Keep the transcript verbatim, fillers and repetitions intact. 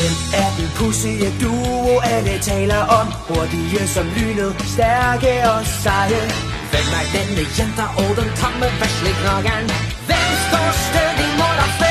Hvem er den pudsige duo, alle taler om? Hurtige som lynet, stærke og seje. Hvem er denne jenter og den tamme væslekragen? Hvem står stødig mod dig?